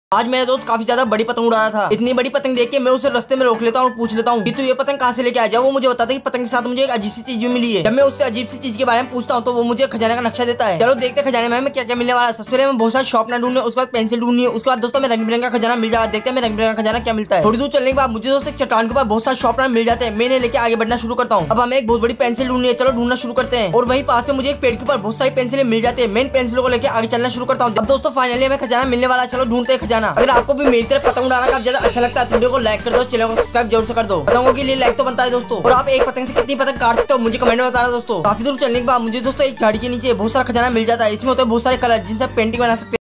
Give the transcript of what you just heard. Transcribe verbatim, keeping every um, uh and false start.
आज मेरा दोस्त काफी ज्यादा बड़ी पतंग उड़ा रहा था। इतनी बड़ी पतंग देख के मैं उसे रास्ते में रोक लेता हूँ और पूछ लेता हूँ कि तू ये पतंग कहाँ से लेके आया। जब वो मुझे बताता है कि पतंग के साथ मुझे एक अजीब सी चीज भी मिली है। जब मैं उससे अजीब सी चीज के बारे में पूछता हूँ तो वो मुझे खजाने का नक्शा देता है। चलो देखते खजाने में हमें क्या क्या मिलने वाला है। सबसे पहले मैं बहुत सारे शॉप ना ढूंढने, उसके बाद पेंसिल ढूंढनी है, उसके बाद दोस्तों में रंग बिरंगा खजाना मिल जाएगा। देखते हैं रंग बिरंगा खजाना क्या मिलता है। थोड़ी दूर चलने के बाद मुझे दोस्तों चट्टान के ऊपर बहुत सारे शॉप मिल जाते हैं। मैंने लेके आगे बढ़ना शुरू करता हूँ। अब हमें एक बहुत बड़ी पेंसिल ढूंढनी है, चलो ढूंढना शुरू करते हैं। और वहीं पास से मुझे एक पेड़ के ऊपर बहुत सारी पेंसिलें मिल जाती है। मैं पेंसिलों को लेकर आगे चलना शुरू करता हूँ। अब दोस्तों फाइनली हमें खजाना मिलने वाला है, चलो ढूंढते हैं खजाना। अगर आपको भी मेरी तरह पतंग उड़ाना काफी ज्यादा अच्छा लगता है तो वीडियो को लाइक कर दो, चैनल को सब्सक्राइब जरूर से कर दो। पतंगों के लिए लाइक तो बनता है दोस्तों। और आप एक पतंग से कितनी पतंग काट सकते हो मुझे कमेंट में बताना दोस्तों। काफी दूर चलने के बाद मुझे दोस्तों एक झाड़ी के नीचे बहुत सारा खजाना मिल जाता है। इसमें होते हैं बहुत सारे कलर जिनसे पेंटिंग बना सकते हैं।